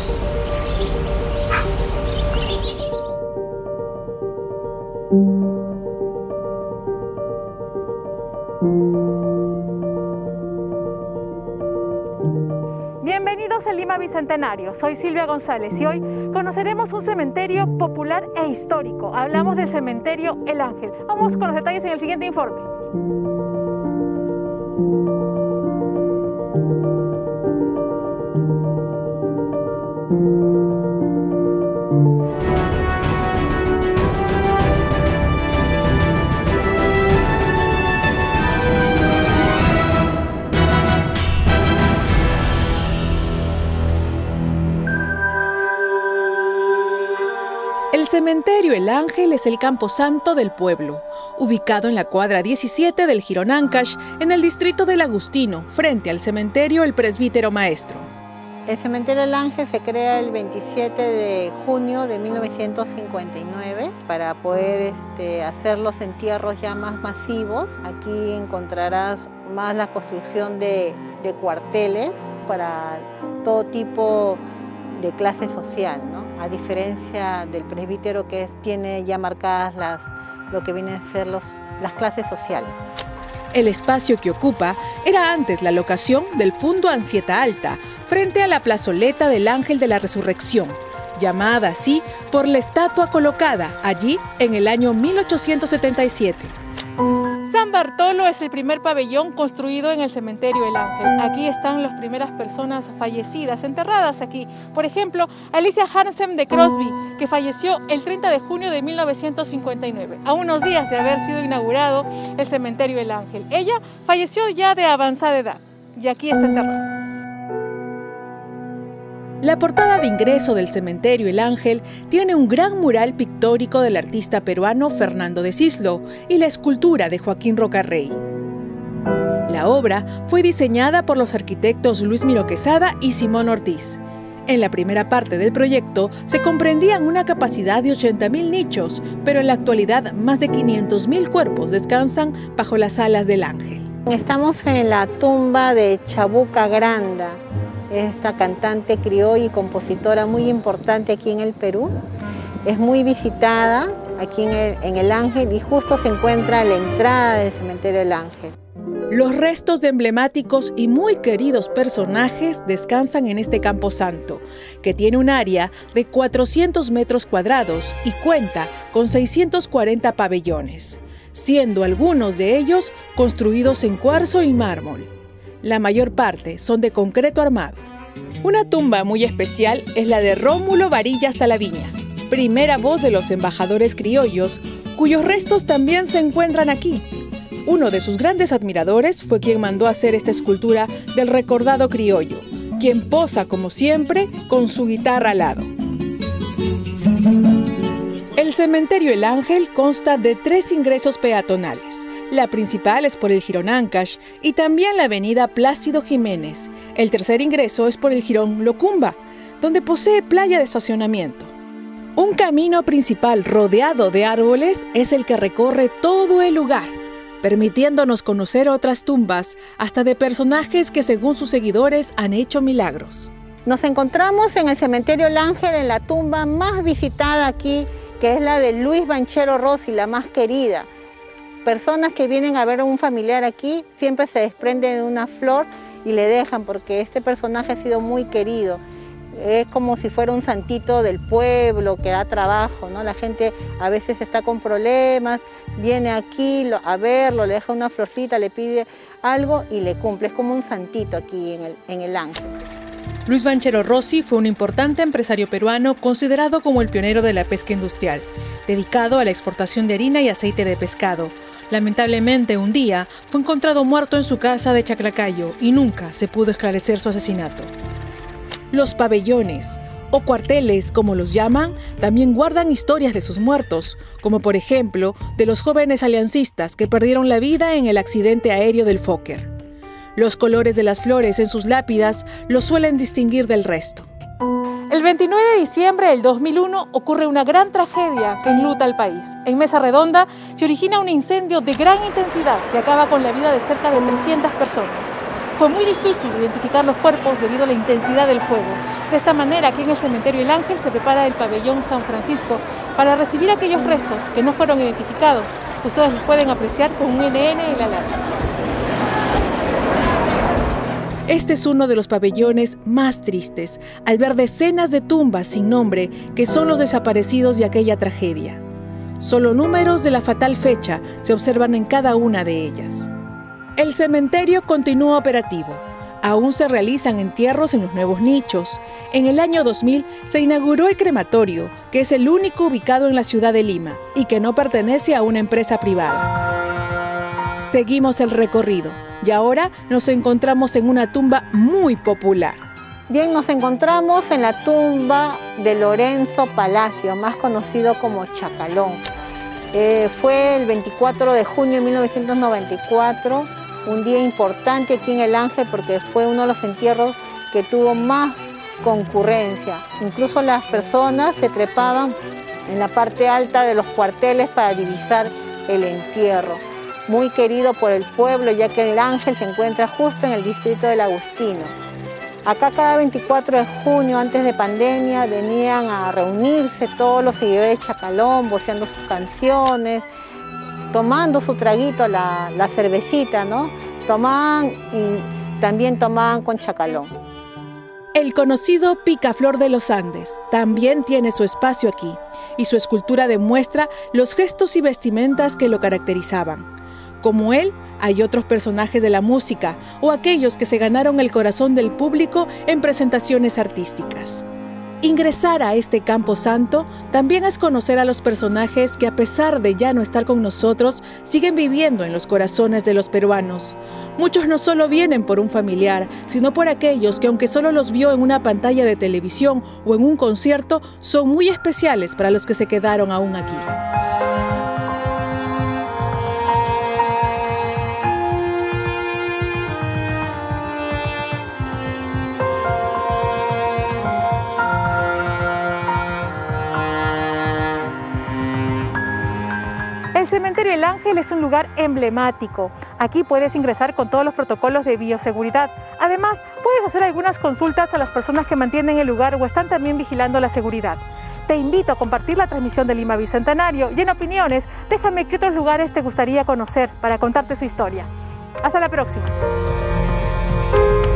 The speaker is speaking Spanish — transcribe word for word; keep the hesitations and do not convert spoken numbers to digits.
Bienvenidos a Lima Bicentenario, soy Silvia González y hoy conoceremos un cementerio popular e histórico. Hablamos del cementerio El Ángel. Vamos con los detalles en el siguiente informe. El cementerio El Ángel es el camposanto del pueblo, ubicado en la cuadra diecisiete del Jirón Ancash, en el distrito del Agustino, frente al cementerio El Presbítero Maestro. El cementerio El Ángel se crea el veintisiete de junio de mil novecientos cincuenta y nueve para poder este, hacer los entierros ya más masivos. Aquí encontrarás más la construcción de, de cuarteles para todo tipo de clase social, ¿no? A diferencia del presbítero que tiene ya marcadas las, lo que vienen a ser los, las clases sociales. El espacio que ocupa era antes la locación del Fundo Ansieta Alta, frente a la plazoleta del Ángel de la Resurrección, llamada así por la estatua colocada allí en el año mil ochocientos setenta y siete. San Bartolo es el primer pabellón construido en el cementerio El Ángel. Aquí están las primeras personas fallecidas, enterradas aquí. Por ejemplo, Alicia Hansen de Crosby, que falleció el treinta de junio de mil novecientos cincuenta y nueve, a unos días de haber sido inaugurado el cementerio El Ángel. Ella falleció ya de avanzada edad y aquí está enterrada. La portada de ingreso del cementerio El Ángel tiene un gran mural pictórico del artista peruano Fernando de Cislo y la escultura de Joaquín Rocarrey. La obra fue diseñada por los arquitectos Luis Miro Quesada y Simón Ortiz. En la primera parte del proyecto se comprendían una capacidad de ochenta mil nichos, pero en la actualidad más de quinientos mil cuerpos descansan bajo las alas del Ángel. Estamos en la tumba de Chabuca Granda, esta cantante criolla y compositora muy importante aquí en el Perú. Es muy visitada aquí en el, en el Ángel y justo se encuentra a la entrada del cementerio El Ángel. Los restos de emblemáticos y muy queridos personajes descansan en este camposanto, que tiene un área de cuatrocientos metros cuadrados y cuenta con seiscientos cuarenta pabellones, siendo algunos de ellos construidos en cuarzo y mármol. La mayor parte son de concreto armado. Una tumba muy especial es la de Rómulo Varillas Talaviña, primera voz de los embajadores criollos, cuyos restos también se encuentran aquí. Uno de sus grandes admiradores fue quien mandó hacer esta escultura del recordado criollo, quien posa como siempre con su guitarra al lado. El cementerio El Ángel consta de tres ingresos peatonales. La principal es por el Jirón Ancash y también la avenida Plácido Jiménez. El tercer ingreso es por el Jirón Locumba, donde posee playa de estacionamiento. Un camino principal rodeado de árboles es el que recorre todo el lugar, permitiéndonos conocer otras tumbas, hasta de personajes que según sus seguidores han hecho milagros. Nos encontramos en el cementerio El Ángel, en la tumba más visitada aquí, que es la de Luis Banchero Rossi, la más querida. Personas que vienen a ver a un familiar aquí siempre se desprenden de una flor y le dejan, porque este personaje ha sido muy querido. Es como si fuera un santito del pueblo que da trabajo, ¿no? La gente a veces está con problemas, viene aquí a verlo, le deja una florcita, le pide algo y le cumple. Es como un santito aquí en el, en el Ángel. Luis Banchero Rossi fue un importante empresario peruano considerado como el pionero de la pesca industrial, dedicado a la exportación de harina y aceite de pescado. Lamentablemente, un día fue encontrado muerto en su casa de Chaclacayo y nunca se pudo esclarecer su asesinato. Los pabellones, o cuarteles como los llaman, también guardan historias de sus muertos, como por ejemplo de los jóvenes aliancistas que perdieron la vida en el accidente aéreo del Fokker. Los colores de las flores en sus lápidas los suelen distinguir del resto. El veintinueve de diciembre del dos mil uno ocurre una gran tragedia que enluta al país. En Mesa Redonda se origina un incendio de gran intensidad que acaba con la vida de cerca de trescientas personas. Fue muy difícil identificar los cuerpos debido a la intensidad del fuego. De esta manera, aquí en el Cementerio El Ángel se prepara el pabellón San Francisco para recibir aquellos restos que no fueron identificados. Ustedes los pueden apreciar con un N N en la lápida. Este es uno de los pabellones más tristes, al ver decenas de tumbas sin nombre que son los desaparecidos de aquella tragedia. Solo números de la fatal fecha se observan en cada una de ellas. El cementerio continúa operativo. Aún se realizan entierros en los nuevos nichos. En el año dos mil se inauguró el crematorio, que es el único ubicado en la ciudad de Lima y que no pertenece a una empresa privada. Seguimos el recorrido y ahora nos encontramos en una tumba muy popular. Bien, nos encontramos en la tumba de Lorenzo Palacio, más conocido como Chacalón. Eh, fue el veinticuatro de junio de mil novecientos noventa y cuatro, un día importante aquí en El Ángel porque fue uno de los entierros que tuvo más concurrencia. Incluso las personas se trepaban en la parte alta de los cuarteles para divisar el entierro. Muy querido por el pueblo, ya que El Ángel se encuentra justo en el distrito del Agustino. Acá cada veinticuatro de junio, antes de pandemia, venían a reunirse todos los seguidores de Chacalón, voceando sus canciones, tomando su traguito, la, la cervecita, ¿no? Tomaban y también tomaban con Chacalón. El conocido Picaflor de los Andes también tiene su espacio aquí y su escultura demuestra los gestos y vestimentas que lo caracterizaban. Como él, hay otros personajes de la música o aquellos que se ganaron el corazón del público en presentaciones artísticas. Ingresar a este camposanto también es conocer a los personajes que, a pesar de ya no estar con nosotros, siguen viviendo en los corazones de los peruanos. Muchos no solo vienen por un familiar, sino por aquellos que, aunque solo los vio en una pantalla de televisión o en un concierto, son muy especiales para los que se quedaron aún aquí. El Cementerio El Ángel es un lugar emblemático. Aquí puedes ingresar con todos los protocolos de bioseguridad. Además, puedes hacer algunas consultas a las personas que mantienen el lugar o están también vigilando la seguridad. Te invito a compartir la transmisión de Lima Bicentenario y en opiniones, déjame qué otros lugares te gustaría conocer para contarte su historia. Hasta la próxima.